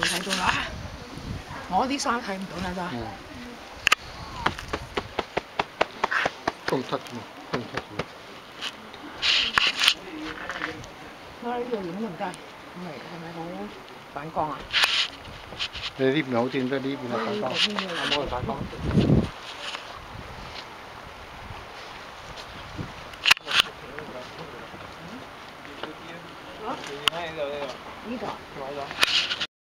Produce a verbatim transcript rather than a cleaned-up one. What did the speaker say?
睇到啦，我啲衫睇唔到啦咋。嗯。 公出嘛，公出嘛。 我呢度影唔得，係咪係咪好反光啊？ 你呢邊好啲，得呢邊係反光，有冇反光？